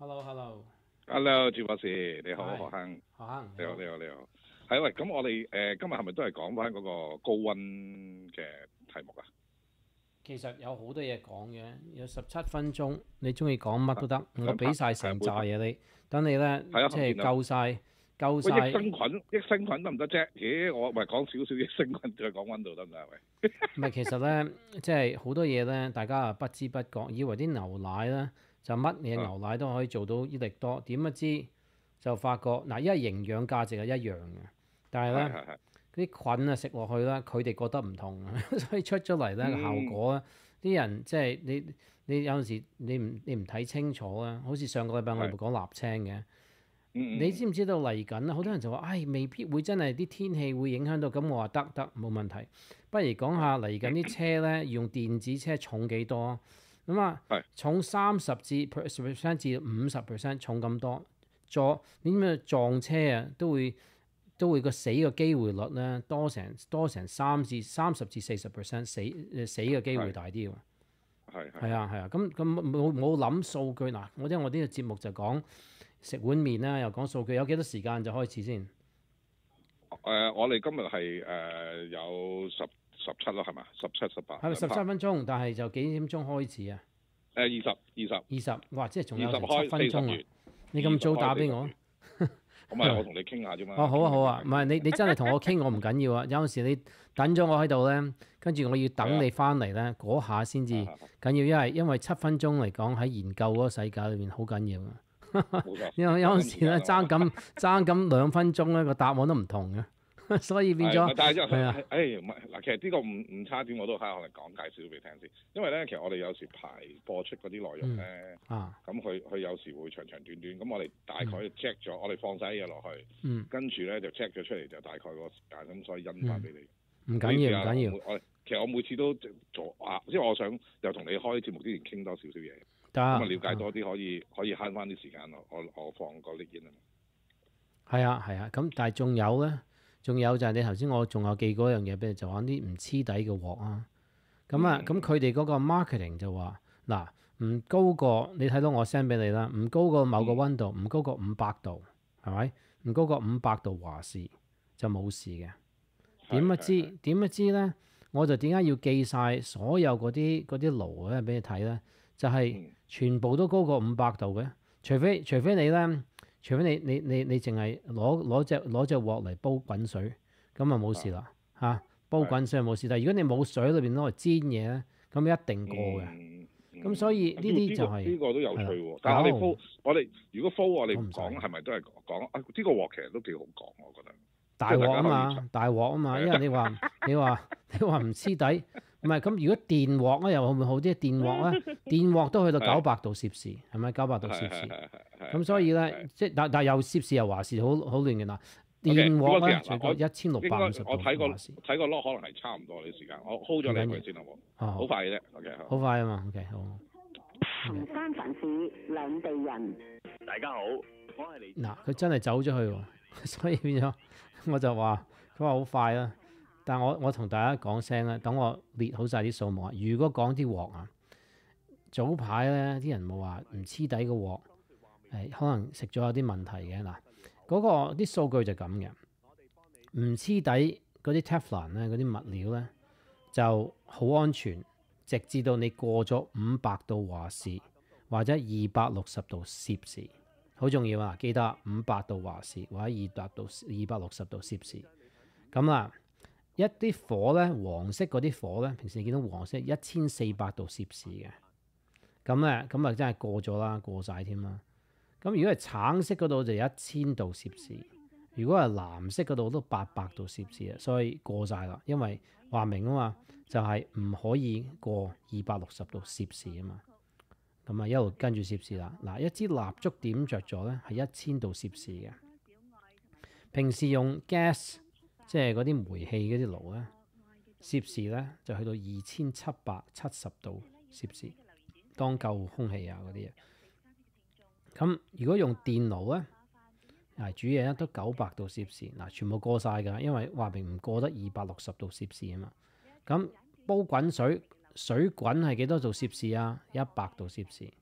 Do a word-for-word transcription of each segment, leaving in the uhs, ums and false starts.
Hello，Hello。Hello， 趙博士，你好，何生。 何生， 你好，你好，你好。係喂，咁我哋誒、呃、今日係咪都係講翻嗰個高溫嘅題目啊？ 其實有好多嘢講嘅，有十七分鐘，你中意講乜都得，我俾晒成扎嘢你，等你咧即係夠晒。夠晒。 益生菌，益生菌得唔得啫？咦，我咪講少少益生菌，再講溫度得唔得啊？喂， 唔係，其實咧，即係好多嘢咧，大家啊不知不覺，以為啲牛奶咧就乜嘢牛奶都可以做到益力多，點不知就發覺嗱，因為營養價值係一樣嘅，但係咧啲菌啊食落去咧，佢哋覺得唔同，所以出咗嚟咧個效果咧，啲、嗯、人即係你你有陣時你唔你唔睇清楚啊，好似上個禮拜我哋講立青嘅。你知唔知道嚟緊啊？好多人就話，唉，未必會真係啲天氣會影響到。咁我話得得冇問題。不如講下嚟緊啲車咧，用電子車重幾多？咁啊，重三十至 percent 至五十 percent 重咁多。撞你知唔知撞車啊？都會都會個死嘅機會率咧多成多成三至三十至四十 percent 死誒死嘅機會大啲喎。係係啊係啊。咁咁冇冇諗數據嗱？我即係我呢個節目就講。食碗麵啦，又講數據，有幾多時間就開始先？誒、 呃，我哋今日係誒有十十七咯，係嘛？十七、十八。係咪十七分鐘？但係就幾點鐘開始啊？ 誒、呃，二十、二十、二十。哇！即係仲有七開分鐘啊！你咁早打俾我？ 咁咪我同你傾下啫嘛。 哦，好啊，好啊，唔係你你真係同我傾，我唔緊要啊。有陣時你等咗我喺度咧，跟住我要等你翻嚟咧，嗰下先至緊要，因為因為七分鐘嚟講喺研究嗰個世界裏面好緊要啊。因為有陣時咧爭咁爭咁兩分鐘咧個答案都唔同嘅，所以變咗。 但係因為誒唔係嗱，其實呢個唔唔差點我都喺我嚟講介紹俾你聽先，因為咧其實我哋有時排播出嗰啲內容咧，咁佢佢有時會長長短短，咁我哋大概 check 咗，嗯、我哋放晒啲嘢落去，嗯、跟住咧就 check 咗出嚟就大概個時間，咁所以印翻俾你。唔緊要，唔緊要。我其實我每次都做啊，因為我想又同你開節目之前傾多少少嘢。咁啊，了解多啲可以可以慳翻啲時間咯。我我放個啲煙啊。係啊係啊，咁但係仲有咧，仲有就係你頭先我仲有記嗰樣嘢俾你，就講啲唔黐底嘅鑊啊。咁啊，咁佢哋嗰個 marketing 就話嗱，唔高過你睇到我 send 俾你啦，唔高過某個溫度，唔、嗯、高過五百度，係咪？唔高過五百度華氏就冇事嘅。點不知點不知咧？我就點解要記晒所有嗰啲嗰啲爐咧俾你睇咧？就係、是、全部都高過五百度嘅，除非除非你咧，除非你你你你淨係攞攞隻攞隻鑊嚟煲滾水，咁啊冇事啦嚇、啊，煲滾水冇事。但係如果你冇水裏邊攞嚟煎嘢咧，咁一定過嘅。咁、嗯嗯、所以呢啲就係、是、 呢、這個都、這個、有趣喎。但係我哋煲我哋如果煲我哋唔講係咪都係講啊？呢、這個鑊其實都幾好講，我覺得。 大鑊啊嘛，大鑊啊嘛，因為你話你話你話唔黐底。唔係咁，如果電鑊咧又會唔會好啲？電鑊咧，電鑊都去到九百度攝氏，係咪九百度攝氏？咁所以咧，即係但但又攝氏又華氏，好好亂嘅嗱。電鑊咧，除咗一千六百五十度華氏。我睇過睇個 lock 可能係差唔多啲時間，我 hold 咗你佢先好冇？好、哦、快嘅啫 ，OK 好快啊嘛 ，OK 好。 同三藩市兩地人， 大家好，我係你。 嗱，佢真係走咗去喎，所以變咗我就話佢話好快啦。但我我同大家講聲咧，等我列好晒啲數目啊！如果講啲鑊啊，早排咧啲人冇話唔黐底嘅鑊，誒可能食咗有啲問題嘅嗱，嗰、那個啲數據就咁嘅，唔黐底嗰啲 Teflon 咧嗰啲物料咧就好安全，直至到你過咗五百度華氏或者二百六十度攝氏，好重要啊！記得五百度華氏或者二百度二百六十度攝氏，咁啦。一啲火咧，黃色嗰啲火咧，平時你見到黃色一千四百度攝氏嘅，咁咧咁啊真係過咗啦，過晒添啦。咁如果係橙色嗰度就一千度攝氏，如果係藍色嗰度都八百度攝氏啊，所以過晒啦。因為話明啊嘛，就係、是、唔可以過二百六十度攝氏啊嘛。咁啊一路跟住攝氏啦。嗱，一支蠟燭點着咗咧係一千度攝氏嘅。平時用 gas。即係嗰啲煤氣嗰啲爐咧，攝氏咧就去到二千七百七十度攝氏，當夠空氣啊嗰啲嘢。咁如果用電爐咧，係煮嘢咧都九百度攝氏，嗱全部過晒㗎，因為話明唔過得二百六十度攝氏啊嘛。咁煲滾水，水滾係幾多度攝氏啊？一百度攝氏。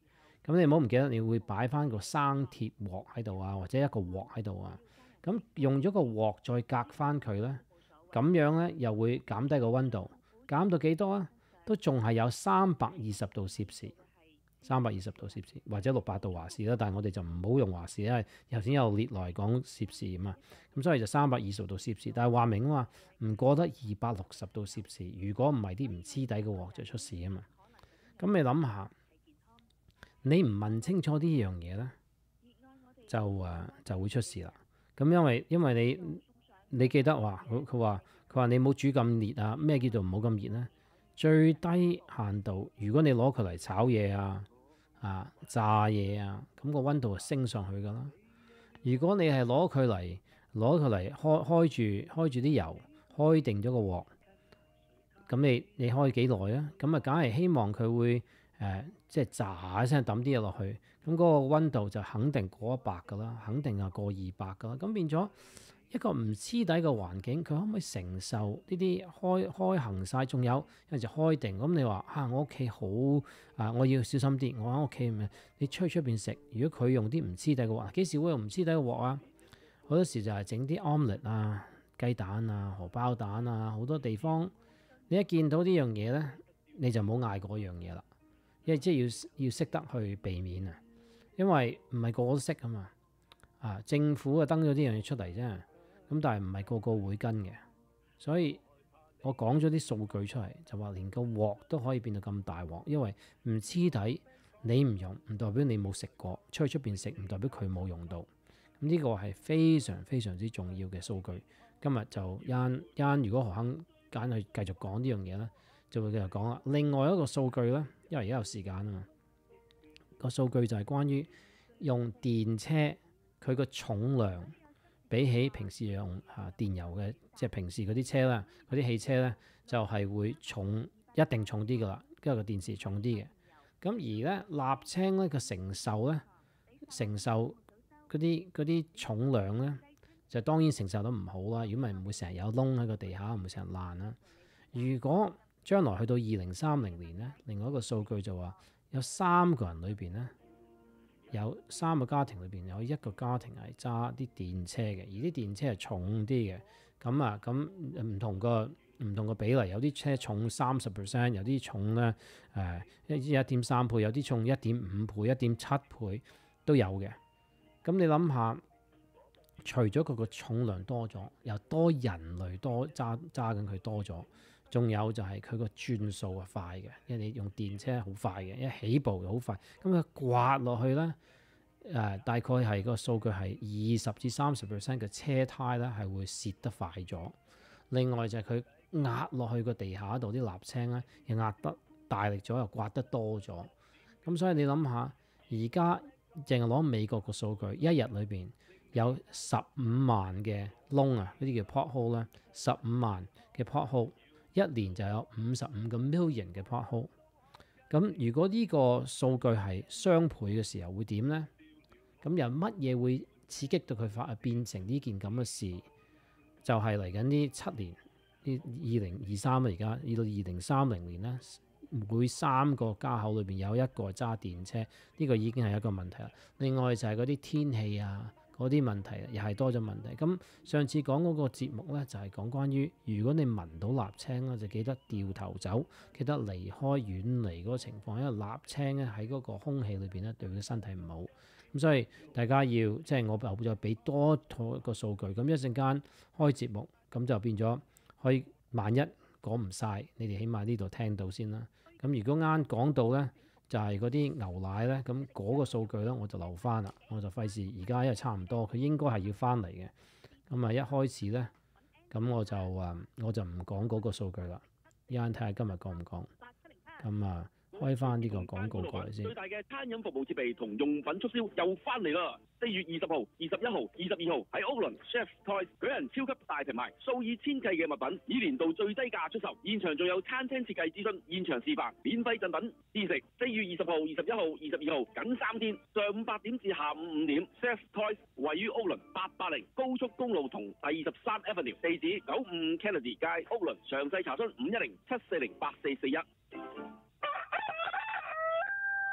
咁你唔好唔記得，你會擺翻個生鐵鑊喺度啊，或者一個鑊喺度啊。咁用咗個鑊再隔翻佢咧，咁樣咧又會減低個溫度，減到幾多啊？都仲係有三百二十度攝氏，三百二十度攝氏或者六百度華氏啦。但係我哋就唔好用華氏，因為頭先有列來講攝氏啊嘛。咁所以就三百二十度攝氏，但係話明啊嘛，唔過得二百六十度攝氏。如果唔係啲唔黐底嘅鑊就出事啊嘛。咁你諗下，你唔問清楚呢樣嘢咧，就誒就會出事啦。咁因為因為你你記得話佢佢話佢話你冇煮咁熱啊？咩叫做唔好咁熱咧？最低限度，如果你攞佢嚟炒嘢啊、啊炸嘢啊，咁個溫度就升上去噶啦。如果你係攞佢嚟攞佢嚟開開住開住啲油，開定咗個鑊，咁你你開幾耐啊？咁啊，梗係希望佢會誒、呃、即係炸一聲抌啲嘢落去，咁嗰個溫度就肯定過一百噶啦，肯定係過二百噶啦。咁變咗一個唔黐底嘅環境，佢可唔可以承受呢啲開開行晒？仲有有陣時開定咁，你話啊，我屋企好啊，我要小心啲。我喺屋企咪你出去出邊食，如果佢用啲唔黐底嘅鑊，幾時會用唔黐底嘅鑊啊？好多時就係整啲 omelette 啊、雞蛋啊、荷包蛋啊，好多地方你一見到呢樣嘢咧，你就冇嗌嗰樣嘢啦，因為即係要要識得去避免啊，因為唔係個個都識啊嘛。啊，政府啊登咗呢樣嘢出嚟啫。咁但係唔係個個會跟嘅，所以我講咗啲數據出嚟，就話連個鑊都可以變到咁大鑊，因為唔黐底，你唔用唔代表你冇食過，出去出邊食唔代表佢冇用到。咁呢個係非常非常之重要嘅數據。今日就啱啱，如果何肯揀去繼續講呢樣嘢咧，就會繼續講啦。另外一個數據咧，因為而家有時間啊嘛，個數據就係關於用電車佢個重量。比起平時用嚇電油嘅，即係平時嗰啲車啦，嗰啲汽車咧就係會重一定重啲噶啦，因為個電池重啲嘅。咁而咧瀝青咧個承受咧承受嗰啲嗰啲重量咧，就當然承受得唔好啦。如果唔係唔會成日有窿喺個地下，唔會成日爛啦。如果將來去到二零三零年咧，另外一個數據就話有三個人裏邊咧。有三個家庭裏邊有一個家庭係揸啲電車嘅，而啲電車係重啲嘅。咁啊，咁唔同個唔同個比例，有啲車重三十 percent， 有啲重咧誒一一點三倍，有啲重一點五倍、一點七倍都有嘅。咁你諗下，除咗佢個重量多咗，又多人類多揸揸緊佢多咗，仲有就係佢個轉數係快嘅，因為你用電車好快嘅，一起步就好快。咁佢刮落去咧，誒、呃、大概係個數據係二十至三十 percent 嘅車胎咧係會蝕得快咗。另外就係佢壓落去個地下度啲瀝青咧，又壓得大力咗，又刮得多咗。咁所以你諗下，而家淨係攞美國個數據，一日裏邊有十五萬嘅窿啊，呢啲叫 pothole 啦，十五萬嘅 pothole。一年就有五十五個 million 嘅 pothole， 咁如果呢個數據係雙倍嘅時候會點呢？咁又乜嘢會刺激到佢發變成呢件咁嘅事？就係嚟緊呢七年，呢二零二三啊，而家要到二零三零年咧，每三個家口裏邊有一個揸電車，呢、這個已經係一個問題啦。另外就係嗰啲天氣啊。嗰啲問題又係多咗問題。咁上次講嗰個節目咧，就係、是、講關於如果你聞到瀝青咧，就記得掉頭走，記得離開遠離嗰個情況，因為瀝青咧喺嗰個空氣裏邊咧對佢身體唔好。咁所以大家要即係我又再俾多套個數據。咁一陣間開節目，咁就變咗可以萬一講唔晒，你哋起碼呢度聽到先啦。咁如果啱講到咧，就係嗰啲牛奶咧，咁嗰個數據咧我就留翻啦，我就費事而家因為差唔多，佢應該係要翻嚟嘅。咁啊一開始咧，咁我就誒我就唔講嗰個數據啦，一陣睇下今日講唔講。咁啊開翻呢個廣告過嚟先。 最大嘅餐飲服務設備同用品促銷又翻嚟啦！四月二十號、二十一號、二十二號喺屋崙 Chef Toys 舉行超級大平賣，數以千計嘅物品以年度最低價出售。現場仲有餐廳設計諮詢、現場示範、免費贈品試食。四月二十號、二十一號、二十二號僅三天，上午八點至下午五點 ，Chef Toys 位於屋崙八八零高速公路同第二十三 Avenue， 地址九五 Kennedy 街屋崙，詳細查詢五一零七四零八四四一。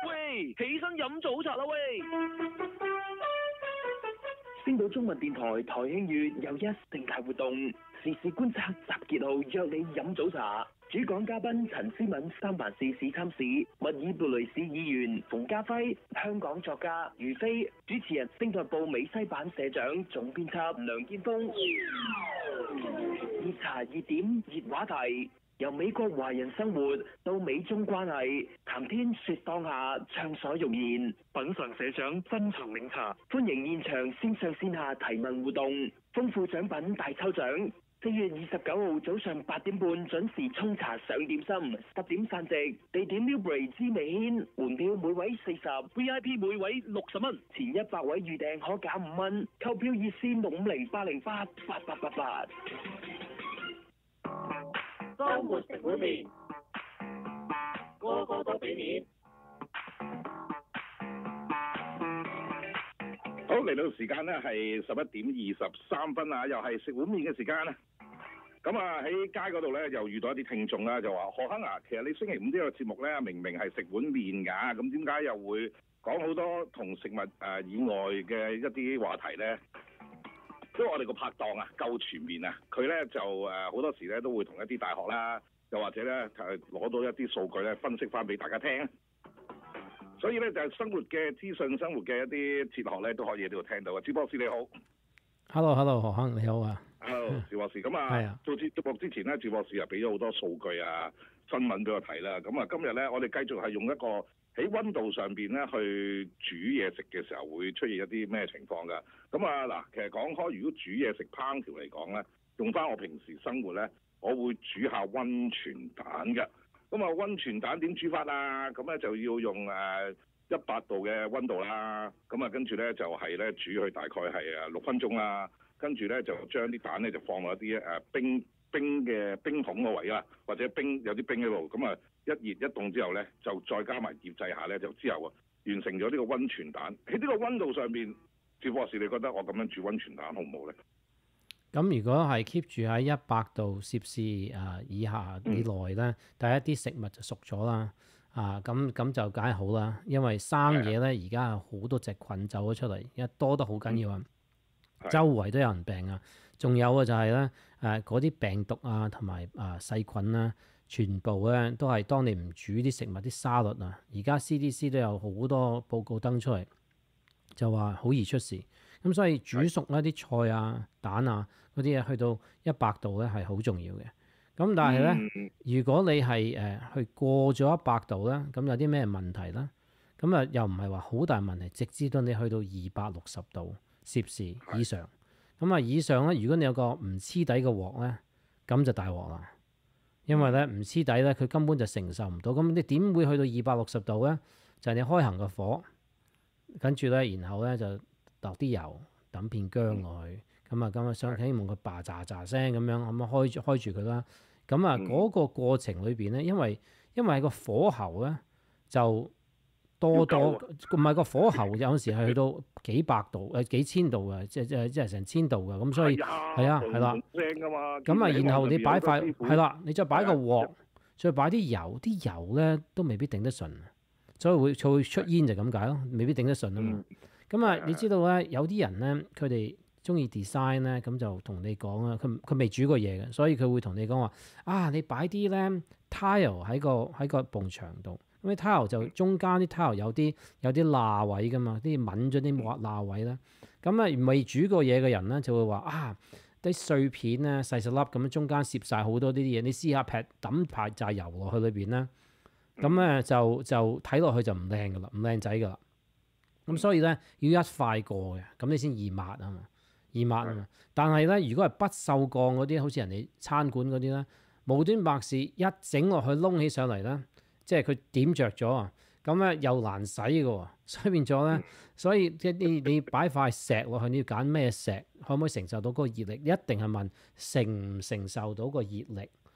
喂，起身飲早茶啦喂！ 星島中文電台台慶月又一盛大活動，時事觀察集結號約你飲早茶。主講嘉賓陳思敏三藩市市參市、密爾貝雷市議員馮家輝、香港作家余飛，主持人星島報美西版社長總編輯梁建峰。熱茶熱點熱話題，由美國華人生活到美中關係，談天說當下，暢所欲言。品嘗社長珍藏茗茶，歡迎現場線上線下提問互動，豐富獎品大抽獎。四月二十九號早上八點半準時沖茶上點心，十點散席，地點 Newbury 知味軒，門票每位四十 ，V I P 每位六十蚊， 前一百位預訂可減五蚊，購票熱線六五零八零八八八八八。 周末食碗麵，個個都俾面。 好，嚟到時間咧係十一點二十三分啊，又係食碗麵嘅時間啦。咁啊喺街嗰度咧又遇到一啲聽眾啦，就話何亨啊，其實你星期五呢個節目咧明明係食碗麵㗎，咁點解又會講好多同食物誒、呃、以外嘅一啲話題咧？因為我哋個拍檔啊夠全面啊，佢咧就誒好、呃、多時咧都會同一啲大學啦，又或者咧誒攞到一啲數據咧分析翻俾大家聽。所以咧就係、是、生活嘅資訊、生活嘅一啲哲學咧都可以喺呢度聽到啊。趙博士你好 ，Hello Hello 何亨你好啊 ，Hello 趙博士咁啊， 係啊， 做節目之前咧，趙博士又俾咗好多數據啊、新聞俾我睇啦。咁啊，今日咧我哋繼續係用一個喺溫度上邊咧去煮嘢食嘅時候會出現一啲咩情況㗎？咁啊嗱，其實講開如果煮嘢食烹調嚟講咧，用翻我平時生活咧，我會煮下溫泉蛋㗎。咁啊，溫泉蛋點煮法啊？咁咧就要用誒一百度嘅溫度啦。咁啊，跟住咧就係咧煮佢大概係誒六分鐘啦。跟住咧就將啲蛋咧就放落一啲誒冰冰嘅冰桶個位啦，或者冰有啲冰喺度。咁啊，一熱一凍之後咧，就再加埋醃製下咧，就之後啊完成咗呢個溫泉蛋。喺呢個溫度上邊，趙博士你覺得我咁樣煮溫泉蛋好唔好咧？ 咁如果係 keep 住喺一百度攝氏誒以下以內咧，第一啲食物就熟咗啦，啊咁咁就梗係好啦，因為生嘢咧而家有好多隻菌走咗出嚟，因為多得好緊要啊，嗯、周圍都有人病啊，仲有嘅就係咧誒嗰啲病毒啊同埋啊細菌啦，全部咧都係當你唔煮啲食物啲沙律啊，而家 C D C 都有好多報告登出嚟，就話好易出事。咁所以煮熟一啲菜啊、蛋啊嗰啲嘢去到一百度咧係好重要嘅。咁但係咧，嗯、如果你係誒、呃、去過咗一百度咧，咁有啲咩問題咧？咁啊又唔係話好大問題，直至到你去到二百六十度攝氏以上。咁啊以上咧，如果你有個唔黐底嘅鑊咧，咁就大鑊啦。因為咧唔黐底咧，佢根本就承受唔到。咁你點會去到二百六十度咧？就係、是、你開行個火，跟住咧，然後咧就落啲油，揼片薑落去，咁啊咁啊想希望佢叭喳喳聲咁樣，咁啊開開住佢啦。咁啊嗰個過程裏邊咧，因為因為個火候咧就多多，唔係個火候有時係去到幾百度誒幾千度嘅，即係即係即係成千度嘅。咁所以係啊係啦。咁啊，然後你擺塊係啦，你再擺個鑊，再擺啲油，啲油咧都未必頂得順，所以會會出煙就咁解咯，未必頂得順啊嘛。咁啊，你知道咧，有啲人咧，佢哋中意 design 咧，咁就同你講啊，佢佢未煮過嘢嘅，所以佢會同你講話啊，你擺啲咧 tile 喺個喺個埲牆度，咁啲 tile 就中間啲 tile 有啲有啲罅位噶嘛，啲抿咗啲罅罅位啦。咁啊，未煮過嘢嘅人咧，就會話啊，啲碎片咧細細粒咁樣，中間攝晒好多呢啲嘢，你試下劈揼排炸油落去裏邊咧，咁咧就就睇落去就唔靚噶啦，唔靚仔噶啦。咁所以咧要一塊過嘅，咁你先易抹啊嘛，易抹啊嘛。但係咧，如果係不鏽鋼嗰啲，好似人哋餐館嗰啲咧，無端白事一整落去燶起上嚟咧，即係佢點着咗啊，咁咧又難洗嘅喎，所以變咗咧，所以即係你你擺塊石落去，你要揀咩石，可唔可以承受到嗰個熱力？一定係問承唔承受到個熱力，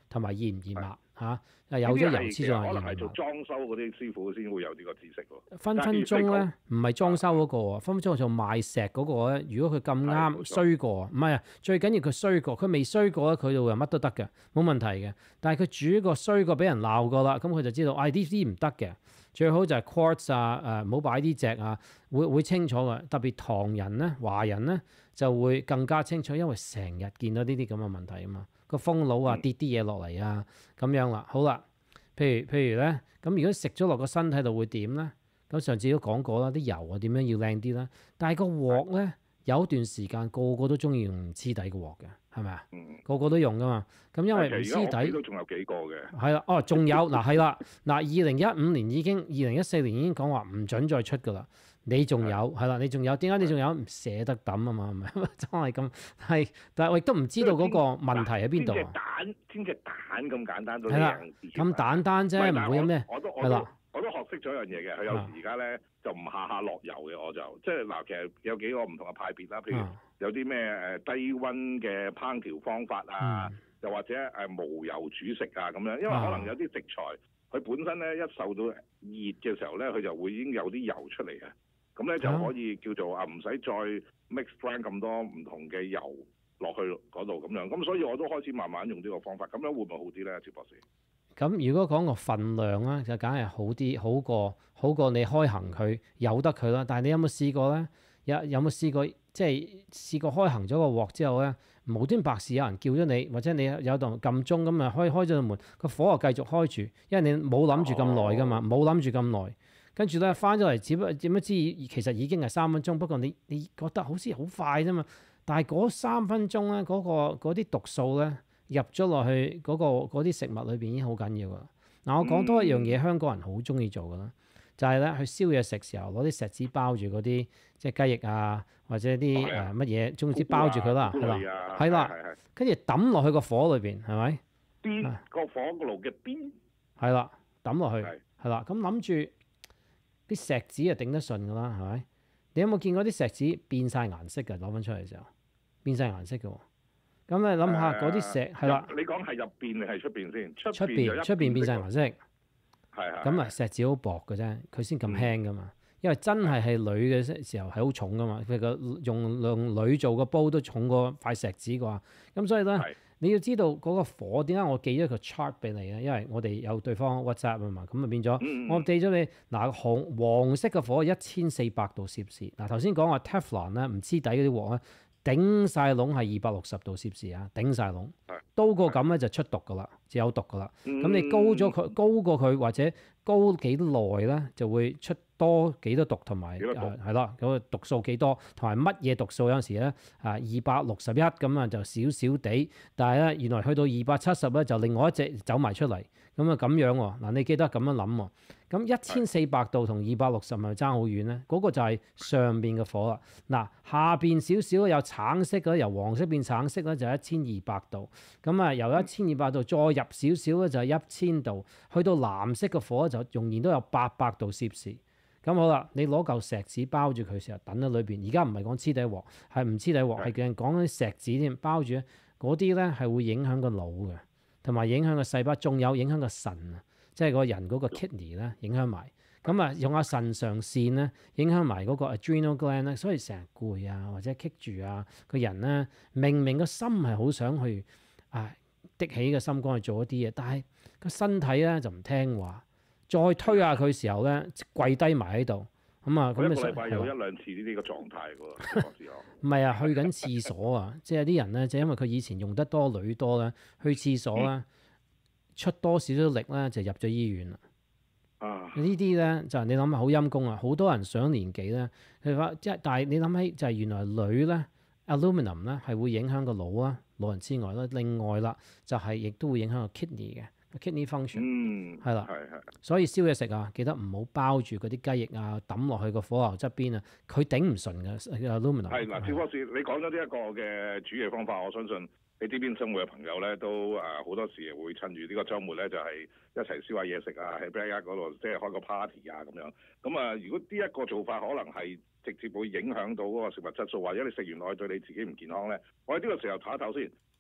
同埋熱唔熱辣嚇。啊有咗油黐咗係可能係做裝修嗰啲師傅先會有呢個知識喎。 分分鐘咧，唔係裝修嗰、那個喎，分分鐘做賣石嗰個咧。如果佢咁啱衰過，唔係啊，最緊要佢衰過，佢未衰過咧，佢度又乜都得嘅，冇問題嘅。但係佢煮一個衰過，俾人鬧過啦，咁佢就知道，唉呢啲唔得嘅。最好就係 quartz 啊，誒唔好擺啲隻啊，會會清楚嘅。特別唐人咧、華人咧就會更加清楚，因為成日見到呢啲咁嘅問題啊嘛。個風爐啊跌啲嘢落嚟啊，咁樣啦。好啦，譬如譬如咧，咁如果食咗落個身體度會點咧？咁上次都講過啦，啲油啊點樣要靚啲啦。但係個鑊咧有一段時間個個都中意用黐底嘅鑊嘅，係咪啊？嗯、個個都用噶嘛。咁因為唔黐底都仲有幾個嘅。係啦，哦，仲有嗱係啦，嗱二零一五年已經，二零一四年已經講話唔準再出噶啦。你仲有係啦，你仲有點解你仲有唔捨得抌啊嘛？係咪真係咁係？但係我亦都唔知道嗰個問題喺邊度啊？ 煎隻蛋，煎隻蛋咁簡單都係啦，咁簡單啫，唔會有咩？ 係啦，我都學識咗一樣嘢嘅。佢有時而家咧就唔下下落油嘅，我就即係嗱，其實有幾個唔同嘅派別啦。譬如有啲咩誒低溫嘅烹調方法啊，又、嗯、或者誒無油煮食啊咁樣。因為可能有啲食材佢本身咧一受到熱嘅時候咧，佢就會已經有啲油出嚟嘅。咁咧就可以叫做啊，唔使再 mix brand 咁多唔同嘅油落去嗰度咁樣。咁所以我都開始慢慢用呢個方法。咁樣會唔會好啲咧，趙博士？ 咁如果講個份量咧，就梗係好啲，好過好過你開行佢由得佢啦。但係你有冇試過咧？有有冇試過即係試過開行咗個鑊之後咧，無端白事有人叫咗你，或者你有度撳鐘咁啊，開開咗個門，個火又繼續開住，因為你冇諗住咁耐噶嘛，冇諗住咁耐。跟住咧翻咗嚟，只不點樣知其實已經係三分鐘。不過你你覺得好似好快啫嘛，但係嗰三分鐘咧，嗰、嗰個嗰啲毒素咧入咗落去嗰、嗰個嗰啲食物裏邊已經好緊要噶啦。嗱，我講多一樣嘢，香港人好中意做噶啦，就係咧去燒嘢食時候攞啲錫紙包住嗰啲即係雞翼啊，或者啲誒乜嘢，總之包住佢啦，係啦，係啦，跟住抌落去個火裏邊，係咪？ 邊個火爐嘅邊？ 係啦，抌落去，係啦，咁諗住。啲石子啊頂得順㗎啦，係咪？你有冇見過啲石子變晒顏色㗎？攞翻出嚟嘅時候變晒顏色嘅喎。咁你諗下嗰啲石係啦。 你講係入邊定係出邊先？ 出邊出邊變晒顏色。係係。 咁啊，石子好薄嘅啫，佢先咁輕㗎嘛。嗯、因為真係係鋁嘅時候係好重㗎嘛。佢個用用鋁做個煲都重過塊石子啩。咁所以咧。你要知道嗰個火點解我寄咗個 chart 俾你咧？因為我哋有對方 WhatsApp 啊嘛，咁啊變咗、嗯、我寄咗你嗱紅黃色嘅火一千四百度攝氏。嗱頭先講話 Teflon 咧唔黐底嗰啲鑊咧頂晒籠係二百六十度攝氏啊，頂晒籠。高過咁咧就出毒噶啦，就有毒噶啦。咁、嗯、你高咗佢高過佢或者高幾耐咧，就會出多幾多毒同埋誒係啦，嗰個毒素幾多同埋乜嘢毒素有陣時咧啊二百六十一咁啊就少少地，但係咧原來去到二百七十咧就另外一隻走埋出嚟，咁啊咁樣喎嗱，你記得咁樣諗喎。咁一千四百度同二百六十係咪爭好遠咧？嗰、嗰個就係上邊嘅火啦。嗱下邊少少有橙色嘅，由黃色變橙色咧就係一千二百度。咁啊由一千二百度再入少少咧就係一千度，去到藍色嘅火就仍然都有八百度攝氏。咁好啦，你攞嚿石子包住佢，成日等喺裏邊。而家唔係講黐底鑊，係唔黐底鑊，係講講啲石子添，包住咧嗰啲咧係會影響個腦嘅，同埋影響個細胞，仲有影響個腎啊，即係個人嗰個 kidney 咧影響埋。咁啊用下腎上腺咧影響埋嗰個 adrenal gland 咧，所以成日攰啊或者棘住啊，個人咧明明個心係好想去啊的起個心肝去做一啲嘢，但係個身體咧就唔聽話。再推下佢時候咧，跪低埋喺度，咁啊，咁一個禮拜有一兩次呢啲個狀態喎， 唔係啊，去緊廁所啊，即係啲人咧，就因為佢以前用得多鋁多咧，去廁所咧、嗯、出多少少力咧，就入咗醫院啦。啊！呢啲咧就係你諗下好陰功啊，好多人上年紀咧，佢話即係，但係你諗起就係原來鋁咧 ，aluminum 咧係會影響個腦啊，老人之外啦，另外啦就係亦都會影響個 kidney 嘅。kidney function，嗯，係啦，係係，所以燒嘢食啊，記得唔好包住嗰啲雞翼啊，抌落去個火牛側邊啊，佢頂唔順嘅 aluminum。係嗱，趙博士，你講咗呢一個嘅煮嘢方法，我相信你呢邊生活嘅朋友咧，都誒好多時會趁住呢個週末咧，就係一齊燒下嘢食啊，喺 backyard 嗰度即係開個 party 啊咁樣。咁啊，如果呢一個做法可能係直接會影響到嗰個食物質素，或者你食完落去對你自己唔健康咧，我喺呢個時候唞一唞先。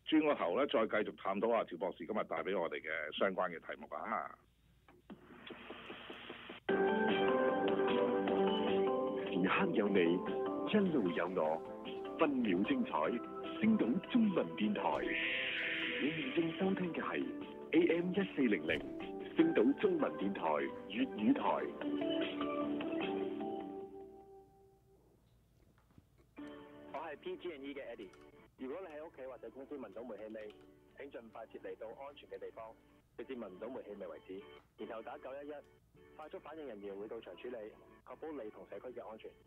轉個頭咧，再繼續探討下趙博士今日帶俾我哋嘅相關嘅題目啊！ 時刻有你，一路有我，分秒精彩，星島中文電台。你現正收聽嘅係 A M 一四零零，星島中文電台粵語台。 我係 P G and E 嘅 Eddie。如果你喺屋企或者公司聞到煤氣味，請盡快撤離到安全嘅地方，直至聞唔到煤氣味為止，然後打九一一，快速反應人員會到場處理，確保你同社區嘅安全。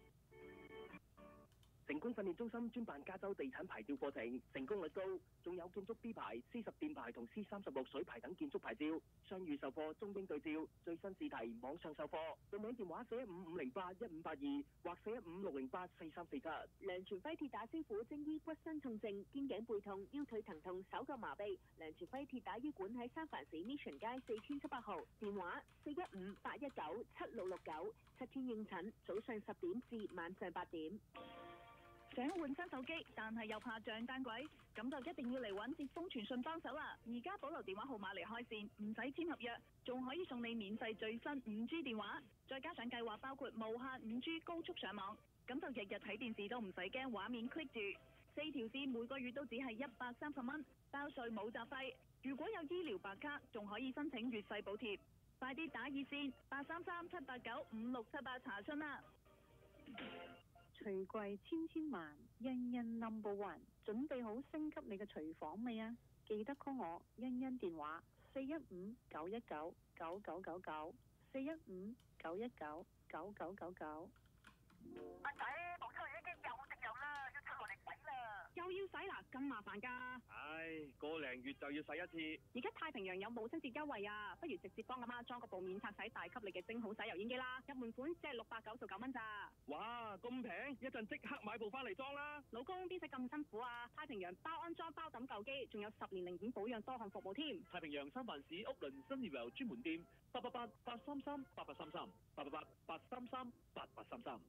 成功訓練中心專辦加州地產牌照課程，成功率高，仲有建築 B 牌、C 十電牌同 C 三十六水牌等建築牌照，雙語授課，中英對照，最新試題網上授課。報名電話四一五五零八一五八二或四一五六零八四三四七。 梁傳輝鐵打師傅精醫骨身痛症、肩頸背痛、腰腿疼痛、手腳麻痹。梁傳輝鐵打醫館喺三藩市 Mission 街四千七百號，電話四一五八一九七六六九，七天應診，早上十點至晚上八點。 想換新手機，但係又怕漲單軌，咁就一定要嚟揾捷豐傳訊幫手啦！而家保留電話號碼嚟開線，唔使簽合約，仲可以送你免費最新五 G 電話，再加上計劃包括無限五 G 高速上網，咁就日日睇電視都唔使驚畫面 click 住，四條線每個月都只係一百三十蚊，包稅冇雜費。如果有醫療白卡，仲可以申請月費補貼，快啲打熱線八三三七八九五六七八查詢啦！ 廚櫃千千萬，欣欣 number one， 準備好升級你嘅廚房未啊？記得 call 我欣欣電話四一五九一九九九九九，四一五九一九九九九九。 阿仔，部抽油煙機又滴油啦，要出落嚟洗啦。 又要洗啦，咁麻煩㗎。 唉，個零月就要洗一次。 而家太平洋有母親節優惠啊，不如直接幫阿媽裝個部免拆洗大吸力嘅蒸好洗油煙機啦，入門款只係六百九十九蚊咋。 哇，咁平，一陣即刻買部翻嚟裝啦。 老公邊使咁辛苦啊？太平洋包安裝包抌舊機，仲有十年零件保養多項服務添。 太平洋三藩市屋倫新業油專門店，八八八八三三八八三三，八八八八三三八八三三。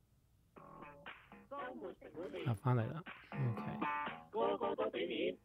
啊，翻嚟啦 ，OK。 個個都俾面。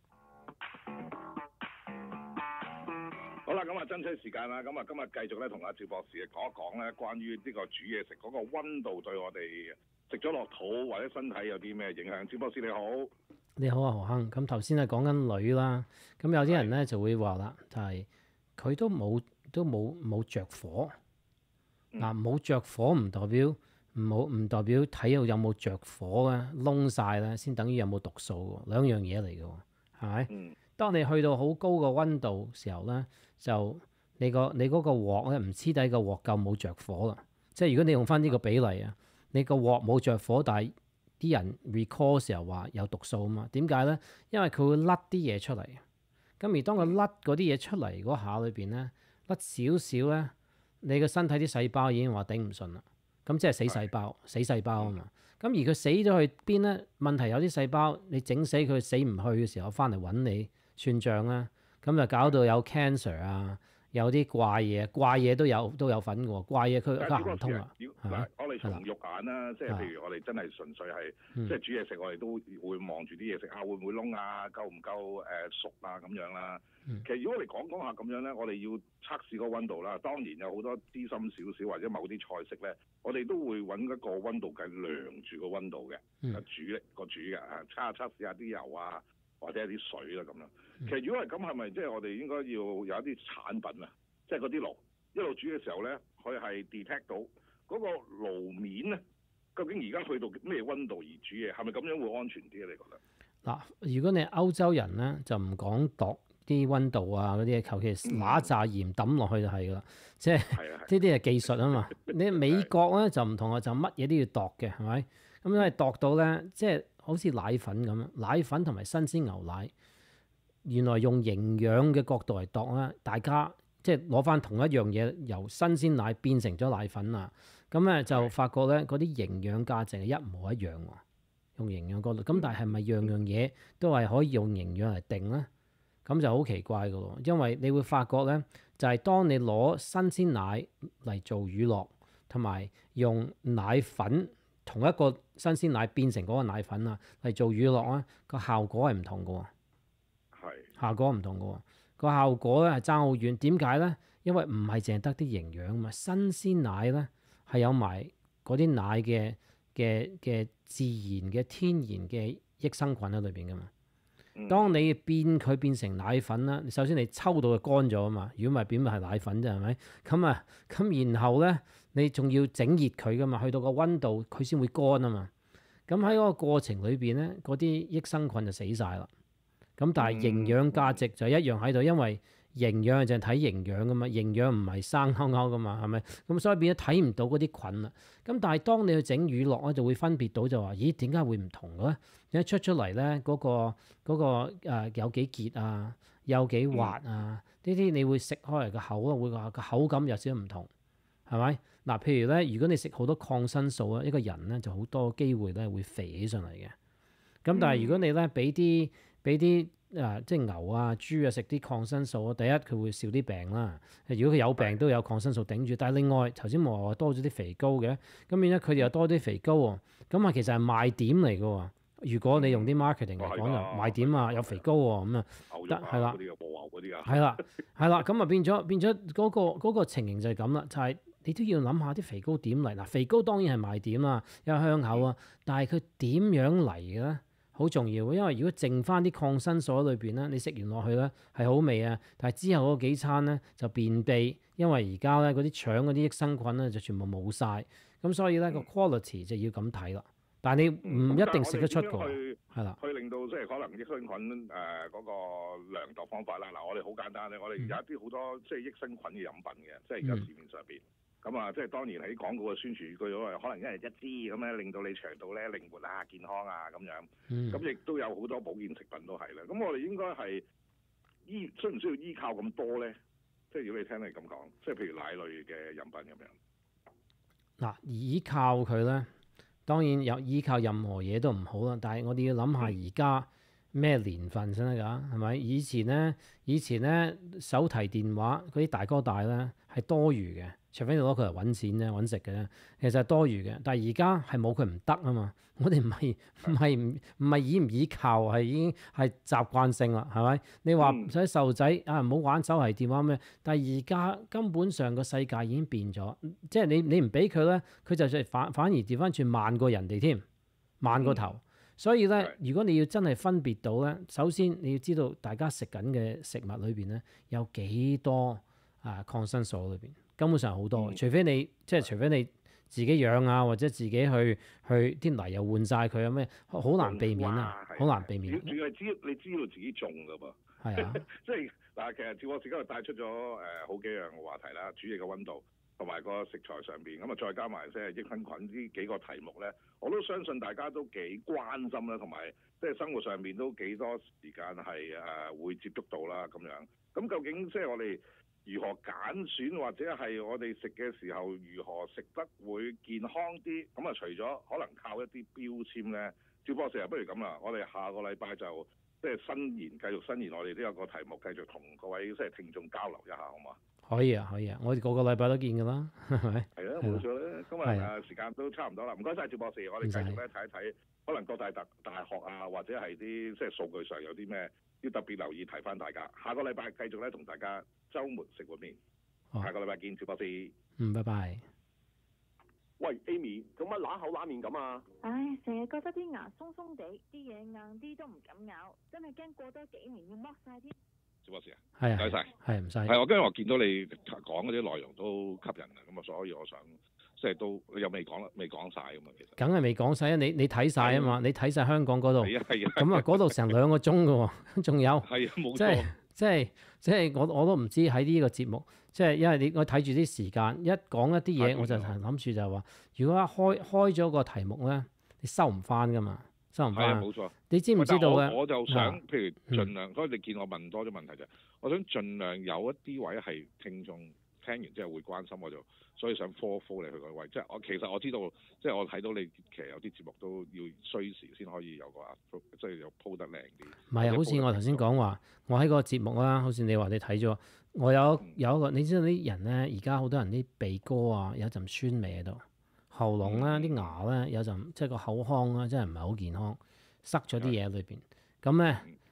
好啦，咁啊，爭取時間啦，咁啊，今日繼續咧同阿趙博士講一講咧，關於呢個煮嘢食嗰個溫度對我哋食咗落肚或者身體有啲咩影響？趙博士你好。 你好啊，何亨。咁頭先係講緊女啦，咁有啲人咧就會話啦，就係、是、佢都冇都冇冇著火。嗱、嗯，冇着火唔代表。唔好唔代表睇到有冇着火咧，燶晒咧，先等於有冇毒素喎，兩樣嘢嚟嘅喎，係咪？嗯。當你去到好高嘅溫度時候咧，就你個你嗰個鑊咧唔黐底個鑊夠冇着火啦。即係如果你用翻呢個比例啊，你個鑊冇着火，但係啲人 recall 時候話有毒素啊嘛。點解咧？因為佢會甩啲嘢出嚟。咁而當佢甩嗰啲嘢出嚟嗰下裏邊咧，甩少少咧，你個身體啲細胞已經話頂唔順啦。咁即係死細胞，死細胞啊嘛。咁而佢死咗去邊咧？問題有啲細胞你整死佢死唔去嘅時候，翻嚟揾你算賬啦。咁就搞到有 cancer 啊，有啲怪嘢，怪嘢都有都有份嘅喎。怪嘢佢佢行唔通啊。 嗱，我哋從肉眼啦，即係譬如我哋真係純粹係即係煮嘢食，我哋都會望住啲嘢食啊，會唔會燶啊？夠唔夠誒熟啊？咁樣啦。其實如果我哋講講下咁樣咧，我哋要測試個溫度啦。當然有好多資深少少或者某啲菜式咧，我哋都會揾一個溫度計量住個溫度嘅，嗯、煮咧個煮嘅啊，測下測試下啲油啊，或者係啲水啦咁樣。其實如果係咁，係咪即係我哋應該要有一啲產品啊？即係嗰啲爐一路煮嘅時候咧，佢係 detect 到嗰個爐面咧，究竟而家去到咩溫度而煮嘢，係咪咁樣會安全啲啊？你覺得？嗱， 如果你係歐洲人咧，就唔講度啲溫度啊嗰啲嘢，求其揦紮鹽抌落去就係噶啦，即係呢啲係技術啊嘛。你美國咧就唔同啊，就乜嘢都要度嘅，係咪？咁因為度到咧，即係好似奶粉咁樣，奶粉同埋新鮮牛奶，原來用營養嘅角度嚟度咧，大家即係攞翻同一樣嘢，由新鮮奶變成咗奶粉啊，咁咧就發覺咧嗰啲營養價值係一模一樣喎。用營養角度，咁但係係咪樣樣嘢都係可以用營養嚟定咧？咁就好奇怪嘅咯，因為你會發覺咧，就係、是、當你攞新鮮奶嚟做乳酪，同埋用奶粉同一個新鮮奶變成嗰個奶粉啊嚟做乳酪咧，個效果係唔同嘅喎。 效果唔同嘅喎。個效果咧係爭好遠。點解咧？因為唔係淨係得啲營養啊嘛，新鮮奶咧係有埋嗰啲奶嘅嘅嘅自然嘅天然嘅益生菌喺裏邊噶嘛。當你變佢變成奶粉啦，首先你抽到佢乾咗啊嘛，如果唔係變咪係奶粉啫，係咪？咁啊咁然後咧，你仲要整熱佢噶嘛，去到個溫度佢先會乾啊嘛。咁喺嗰個過程裏邊咧，嗰啲益生菌就死晒啦。咁但係營養價值就一樣喺度，因為營養就係睇營養噶嘛，營養唔係生勾勾噶嘛，係咪？咁所以變咗睇唔到嗰啲菌啦。咁但係當你去整乳酪咧，就會分別到就話，咦點解會唔同嘅咧？一出出嚟咧，嗰、嗰個嗰、嗰個呃、有幾結啊，有幾滑啊？呢啲你會食開嚟個口啊，會話個口感有少少唔同，係咪？嗱，譬如咧，如果你食好多抗生素啊，一個人咧就好多機會咧會肥起上嚟嘅。咁但係如果你咧俾啲俾啲啊，即係牛啊、豬啊食啲抗生素啊，第一佢會少啲病啦。如果佢有病都有抗生素頂住，但係另外頭先我話多咗啲肥膏嘅，咁變咗佢哋又多啲肥膏喎。咁啊其實係賣點嚟嘅喎。如果你用啲 marketing 嚟講就賣點啊，有肥膏喎咁啊，得係啦，係啦係啦，咁啊變咗變咗嗰個嗰個情形就係咁啦，就係你都要諗下啲肥膏點嚟嗱。肥膏當然係賣點啦，有香口啊，但係佢點樣嚟嘅咧？好重要，因為如果剩翻啲抗生素喺裏邊咧，你食完落去咧係好味啊，但係之後嗰幾餐咧就便秘，因為而家咧嗰啲腸嗰啲益生菌咧就全部冇晒，咁所以咧個 quality 就要咁睇啦。但係你唔一定食得出㗎，係啦。 去令到即係可能益生菌誒嗰個量度方法啦。嗱，我哋好簡單咧，我哋有一啲好多即係益生菌嘅飲品嘅，即係而家市面上邊。咁啊，即係當然喺廣告嘅宣傳句咗可能一日一支咁咧，令到你腸道咧靈活啊、健康啊咁樣。咁亦都有好多保健食品都係啦。咁我哋應該係依需唔需要依靠咁多咧？即係如果你聽你咁講，即係譬如奶類嘅飲品咁樣。 嗱，依靠佢咧，當然有依靠任何嘢都唔好啦。但係我哋要諗下而家咩年份先得㗎？係咪？以前咧，以前咧手提電話嗰啲大哥大咧係多餘嘅。除非你攞佢嚟揾錢咧、揾食嘅啫，其實係多餘嘅。但係而家係冇佢唔得啊嘛！我哋唔係唔係唔唔係依唔依靠，係已經係習慣性啦，係咪？你話使細路仔啊，唔好玩手提電話咩？但係而家根本上個世界已經變咗，即係你你唔俾佢咧，佢就反反而調翻轉慢過人哋添，慢過頭。嗯、所以咧，如果你要真係分別到咧，首先你要知道大家食緊嘅食物裏邊咧有幾多啊抗生素裏邊。根本上好多，除非你即係除非你自己養啊，或者自己去去啲泥又換晒佢啊咩，好難避免啊，好難避免。 仲係知你知道自己種㗎噃。係啊，即係嗱，其實趙博士今日帶出咗誒好幾樣嘅話題啦，煮嘢嘅溫度同埋個食材上邊，咁啊再加埋即係益生菌呢幾個題目咧，我都相信大家都幾關心啦，同埋即係生活上邊都幾多時間係誒會接觸到啦咁樣。咁究竟即係我哋如何揀選或者係我哋食嘅時候如何食得會健康啲？咁啊，除咗可能靠一啲標籤咧，趙博士啊，不如咁啦，我哋下個禮拜就即係新言繼續新言，我哋都有個題目繼續同各位即係聽眾交流一下，好嘛？ 可以啊，可以啊，我哋個個禮拜都見㗎啦，係咪？ 係啊，冇錯啦。今日誒時間都差唔多啦，唔該晒趙博士，我哋繼續咧睇一睇，可能各大特大學啊，或者係啲即係數據上有啲咩要特別留意，提翻大家。下個禮拜繼續咧同大家週末食碗麵，哦、下個禮拜見，趙博士。 嗯，拜拜。 喂 ，Amy， 做乜揦口揦面咁啊？ 唉，成日覺得啲牙鬆鬆地，啲嘢硬啲都唔敢咬，真係驚過多幾年要剝晒添。 趙博士啊， 係啊， 唔該晒， 係唔使。 係我跟住我見到你講嗰啲內容都吸引啊，咁啊，所以我想即係都又未講啦，未講晒㗎嘛，其實。梗係未講晒啊！你你睇晒啊嘛，你睇晒香港嗰度。係啊係啊。咁啊，嗰度成兩個鐘㗎喎，仲有。係啊，冇錯。即係即係即係我我都唔知喺呢個節目，即係因為你我睇住啲時間，一講一啲嘢我就諗住就係話，如果一開開咗個題目咧，你收唔翻㗎嘛。收唔翻， 冇錯。 你知唔知道咧？ 我就想，譬如盡量，所以你見我問多咗問題就係，我想盡量有一啲位係聽眾聽完之後會關心，我就所以想科科你去個位。即係我其實我知道，即係我睇到你其實有啲節目都要需時先可以有個即係有鋪得靚啲。 唔係啊，好似我頭先講話，我喺個節目啦，好似你話你睇咗，我有有一個，你知道啲人咧，而家好多人啲鼻哥啊有陣酸味喺度。喉嚨咧，啲牙咧有陣即係個口腔咧，真係唔係好健康，塞咗啲嘢喺裏邊。咁咧，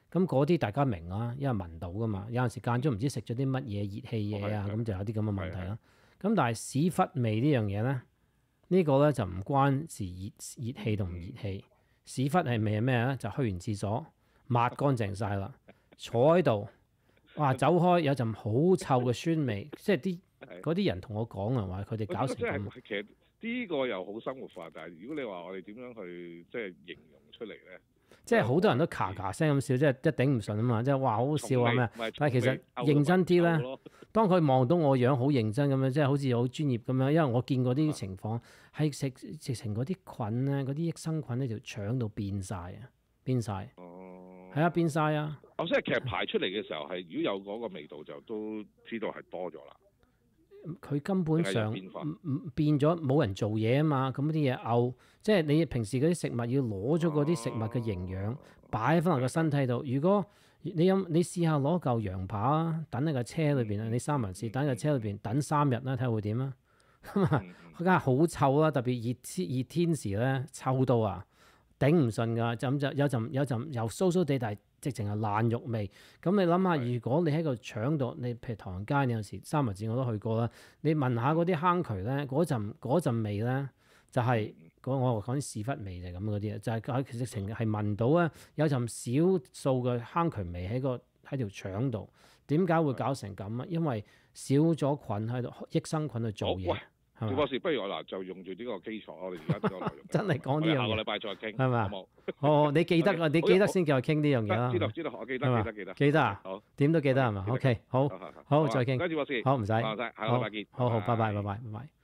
咁嗰啲大家明啊，因為聞到噶嘛。有陣時間中唔知食咗啲乜嘢熱氣嘢啊，咁就有啲咁嘅問題啦。咁但係屎忽味呢樣嘢咧，呢個咧就唔關事熱熱氣同唔熱氣。屎忽係味係咩咧？就去完廁所抹乾淨晒啦，坐喺度，哇走開有陣好臭嘅酸味，即係啲嗰啲人同我講啊，話佢哋搞成咁。 其實呢個又好生活化，但係如果你話我哋點樣去即係形容出嚟咧？即係好多人都咔咔聲咁笑，即係一頂唔順啊嘛！即係哇好好笑啊咩？但係其實認真啲咧，當佢望到我樣好認真咁樣，即係好似好專業咁樣，因為我見過啲情況係食直情嗰啲菌咧，嗰啲益生菌呢條腸度變晒啊，變晒。哦。係啊，變晒啊！ 哦，即係其實排出嚟嘅時候係，如果有嗰個味道就都知道係多咗啦。 佢根本上唔唔變咗，冇人做嘢啊嘛，咁啲嘢嘔，即係你平時嗰啲食物要攞咗嗰啲食物嘅營養擺翻落個身體度。如果你有你試下攞嚿羊扒啊，等喺個車裏邊啊，你三文治等喺個車裏邊等三日啦，睇下會點啊？咁啊，佢梗係好臭啦，特別熱天熱天時咧，臭到啊頂唔順㗎，就咁就有陣有陣又酥酥地，但係直情係爛肉味。咁你諗下，如果你喺個腸度，你譬如唐人街，你有時三文治我都去過啦。你聞下嗰啲坑渠咧，嗰陣嗰陣味咧，就係、是、嗰我講啲屎忽味就係咁嗰啲啊，就係佢直情係聞到咧有陣少數嘅坑渠味喺個喺條腸度。點解會搞成咁啊？因為少咗菌喺度，益生菌去做嘢。 趙博士，不如我嗱就用住呢個基礎，我哋而家呢個內容真係講呢樣嘢， 下個禮拜再傾， 係嘛？ 好冇？ 哦，你記得啊，你記得先叫我傾呢樣嘢啦。 知道知道，我記得記得記得。 記得啊？ 好， 點都記得係嘛？OK，好，好再傾。 唔該，趙博士。 好唔使， 好，下個禮拜見。 好好，拜拜，拜拜，拜拜。